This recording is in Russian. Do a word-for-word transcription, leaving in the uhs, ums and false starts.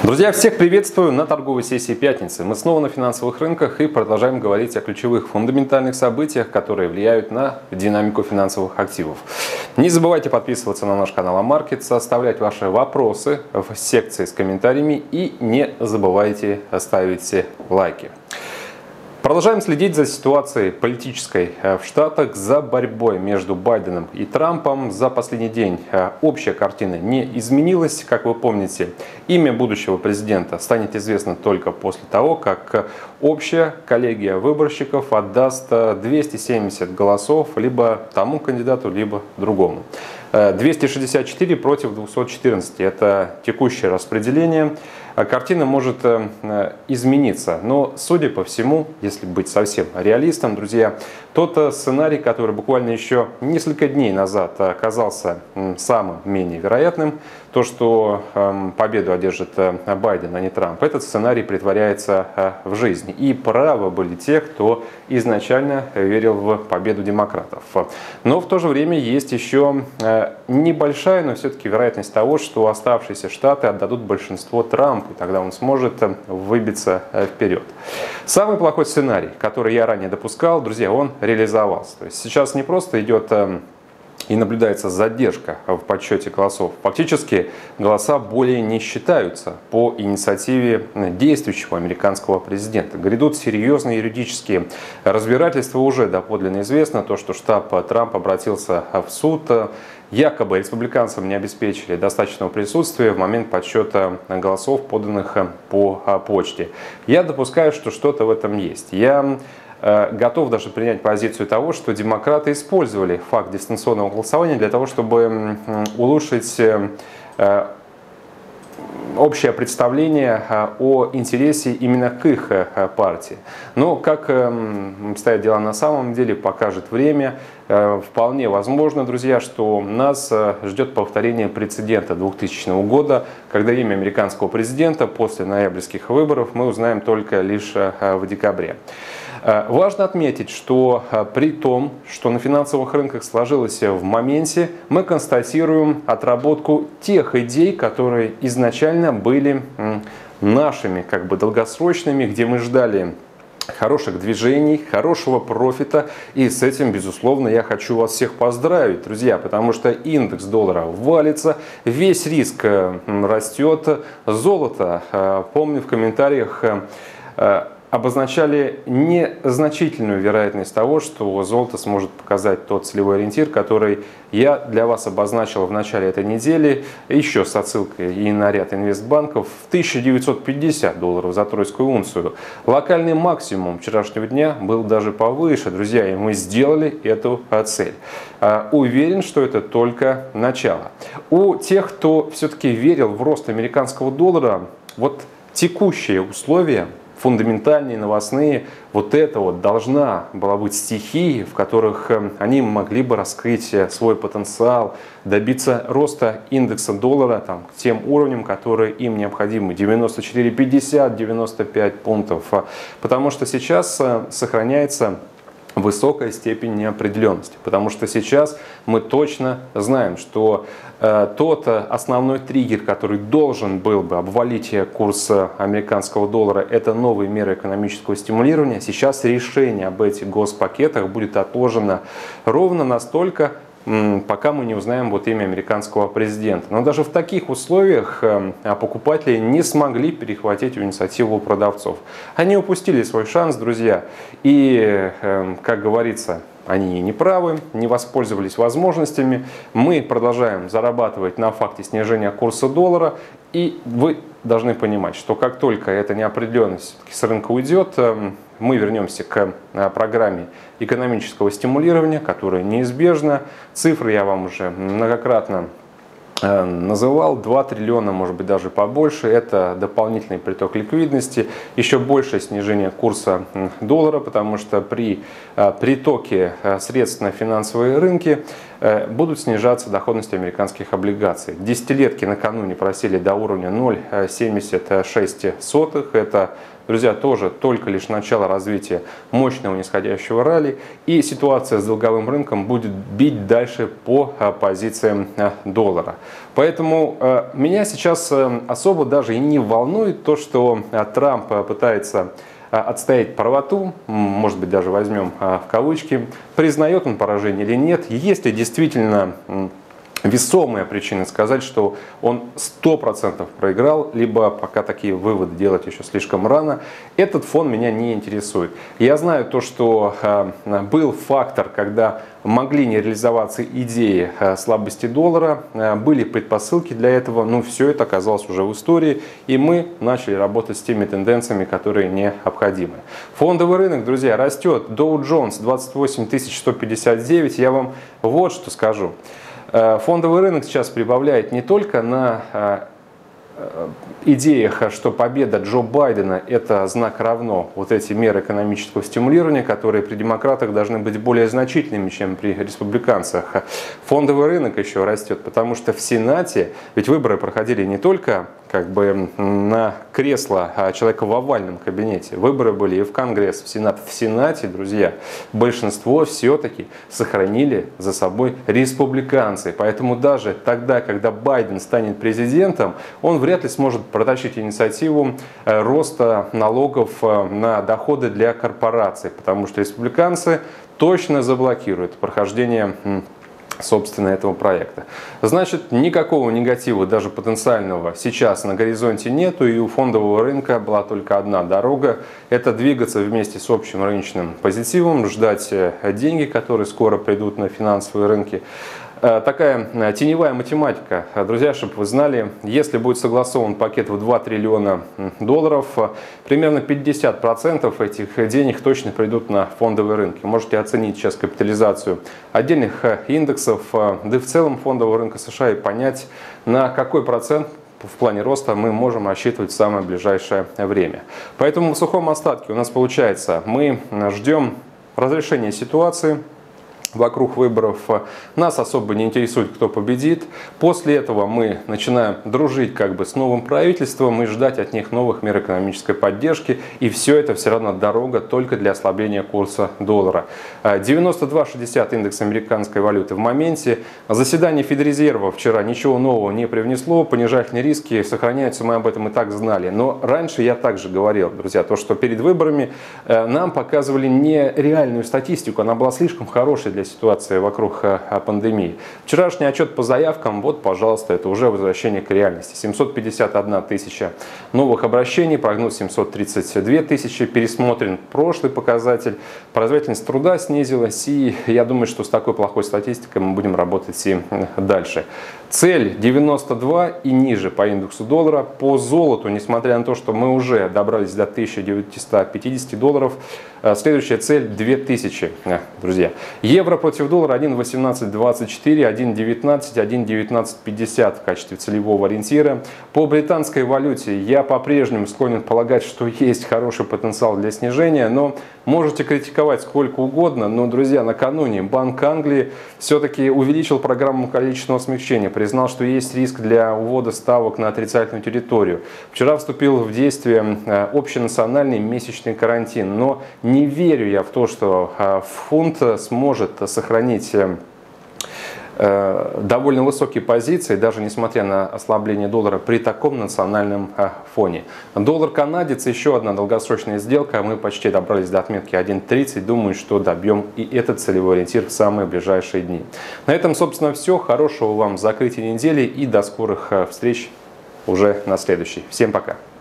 Друзья, всех приветствую на торговой сессии пятницы. Мы снова на финансовых рынках и продолжаем говорить о ключевых фундаментальных событиях, которые влияют на динамику финансовых активов. Не забывайте подписываться на наш канал Амаркет, оставлять ваши вопросы в секции с комментариями и не забывайте ставить лайки. Продолжаем следить за ситуацией политической в Штатах, за борьбой между Байденом и Трампом. За последний день общая картина не изменилась. Как вы помните, имя будущего президента станет известно только после того, как общая коллегия выборщиков отдаст двести семьдесят голосов либо тому кандидату, либо другому. двести шестьдесят четыре против двухсот четырнадцати. Это текущее распределение. Картина может измениться, но, судя по всему, если быть совсем реалистом, друзья, тот сценарий, который буквально еще несколько дней назад оказался самым менее вероятным, то, что победу одержит Байден, а не Трамп, этот сценарий притворяется в жизнь. И правы были те, кто изначально верил в победу демократов. Но в то же время есть еще небольшая, но все-таки вероятность того, что оставшиеся штаты отдадут большинство Трампу, и тогда он сможет выбиться вперед. Самый плохой сценарий, который я ранее допускал, друзья, он реализовался. То есть сейчас не просто идет и наблюдается задержка в подсчете голосов. Фактически голоса более не считаются по инициативе действующего американского президента. Грядут серьезные юридические разбирательства. Уже доподлинно известно то, что штаб Трампа обратился в суд. Якобы республиканцам не обеспечили достаточного присутствия в момент подсчета голосов, поданных по почте. Я допускаю, что что-то в этом есть. Я готов даже принять позицию того, что демократы использовали факт дистанционного голосования для того, чтобы улучшить общее представление о интересе именно к их партии. Но как стоят дела на самом деле, покажет время. Вполне возможно, друзья, что нас ждет повторение прецедента двухтысячного года, когда имя американского президента после ноябрьских выборов мы узнаем только лишь в декабре. Важно отметить, что при том, что на финансовых рынках сложилось в моменте, мы констатируем отработку тех идей, которые изначально были нашими, как бы долгосрочными, где мы ждали хороших движений, хорошего профита. И с этим, безусловно, я хочу вас всех поздравить, друзья, потому что индекс доллара валится, весь риск растет. Золото, помню, в комментариях обозначали незначительную вероятность того, что золото сможет показать тот целевой ориентир, который я для вас обозначил в начале этой недели, еще с отсылкой и на ряд инвестбанков, в тысячу девятьсот пятьдесят долларов за тройскую унцию. Локальный максимум вчерашнего дня был даже повыше, друзья, и мы сделали эту цель. Уверен, что это только начало. У тех, кто все-таки верил в рост американского доллара, вот текущие условия, фундаментальные, новостные, вот это вот должна была быть стихией, в которых они могли бы раскрыть свой потенциал, добиться роста индекса доллара там, к тем уровням, которые им необходимы, девяносто четыре пятьдесят, девяносто пять пунктов, потому что сейчас сохраняется высокая степень неопределенности, потому что сейчас мы точно знаем, что э, тот основной триггер, который должен был бы обвалить курс американского доллара, это новые меры экономического стимулирования. Сейчас решение об этих госпакетах будет отложено ровно настолько, пока мы не узнаем вот имя американского президента. Но даже в таких условиях покупатели не смогли перехватить инициативу продавцов. Они упустили свой шанс, друзья. И, как говорится, они не правы, не воспользовались возможностями. Мы продолжаем зарабатывать на факте снижения курса доллара. И вы должны понимать, что как только эта неопределенность с рынка уйдет, мы вернемся к программе экономического стимулирования, которая неизбежна. Цифры я вам уже многократно называл. два триллиона, может быть даже побольше. Это дополнительный приток ликвидности, еще большее снижение курса доллара, потому что при притоке средств на финансовые рынки будут снижаться доходности американских облигаций. Десятилетки накануне просели до уровня ноль целых семьдесят шесть сотых. Это друзья, тоже только лишь начало развития мощного нисходящего ралли, и ситуация с долговым рынком будет бить дальше по позициям доллара. Поэтому меня сейчас особо даже и не волнует то, что Трамп пытается отстоять правоту, может быть, даже возьмем в кавычки, признает он поражение или нет, если действительно весомая причина сказать, что он сто процентов проиграл, либо пока такие выводы делать еще слишком рано, этот фон меня не интересует. Я знаю то, что э, был фактор, когда могли не реализоваться идеи э, слабости доллара, э, были предпосылки для этого, но все это оказалось уже в истории, и мы начали работать с теми тенденциями, которые необходимы. Фондовый рынок, друзья, растет. Dow Jones двадцать восемь тысяч сто пятьдесят девять. Я вам вот что скажу. Фондовый рынок сейчас прибавляет не только на идеях, что победа Джо Байдена – это знак равно вот эти меры экономического стимулирования, которые при демократах должны быть более значительными, чем при республиканцах. Фондовый рынок еще растет, потому что в Сенате, ведь выборы проходили не только как бы на кресло человека в овальном кабинете, выборы были и в Конгресс, в Сенат. В Сенате, друзья, большинство все-таки сохранили за собой республиканцы. Поэтому даже тогда, когда Байден станет президентом, он вряд ли сможет протащить инициативу роста налогов на доходы для корпораций, потому что республиканцы точно заблокируют прохождение собственно этого проекта. Значит, никакого негатива, даже потенциального, сейчас на горизонте нету, и у фондового рынка была только одна дорога – это двигаться вместе с общим рыночным позитивом, ждать деньги, которые скоро придут на финансовые рынки. Такая теневая математика, друзья, чтобы вы знали, если будет согласован пакет в два триллиона долларов, примерно пятьдесят процентов этих денег точно придут на фондовые рынки. Можете оценить сейчас капитализацию отдельных индексов, да и в целом фондового рынка США, и понять, на какой процент в плане роста мы можем рассчитывать в самое ближайшее время. Поэтому в сухом остатке у нас получается, мы ждем разрешения ситуации вокруг выборов. Нас особо не интересует, кто победит. После этого мы начинаем дружить как бы с новым правительством и ждать от них новых мер экономической поддержки. И все это все равно дорога только для ослабления курса доллара. девяносто два шестьдесят индекс американской валюты в моменте. Заседание Федрезерва вчера ничего нового не привнесло. Понижательные риски сохраняются, мы об этом и так знали. Но раньше я также говорил, друзья, то, что перед выборами нам показывали нереальную статистику. Она была слишком хорошей для ситуации вокруг пандемии. Вчерашний отчет по заявкам, вот, пожалуйста, это уже возвращение к реальности. семьсот пятьдесят одна тысяча новых обращений, прогноз семьсот тридцать две тысячи, пересмотрен прошлый показатель, производительность труда снизилась, и я думаю, что с такой плохой статистикой мы будем работать и дальше. Цель девяносто два и ниже по индексу доллара. По золоту, несмотря на то, что мы уже добрались до тысячи девятисот пятидесяти долларов, следующая цель две тысячи, друзья. Евро против доллара один восемнадцать двадцать четыре, один девятнадцать, один девятнадцать пятьдесят в качестве целевого ориентира. По британской валюте я по-прежнему склонен полагать, что есть хороший потенциал для снижения, но можете критиковать сколько угодно, но, друзья, накануне Банк Англии все-таки увеличил программу количественного смягчения, признал, что есть риск для увода ставок на отрицательную территорию. Вчера вступил в действие общенациональный месячный карантин, но не верю я в то, что фунт сможет сохранить довольно высокие позиции, даже несмотря на ослабление доллара при таком национальном фоне. Доллар-канадец, еще одна долгосрочная сделка, мы почти добрались до отметки один тридцать, думаю, что добьем и этот целевой ориентир в самые ближайшие дни. На этом, собственно, все. Хорошего вам закрытия недели и до скорых встреч уже на следующей. Всем пока!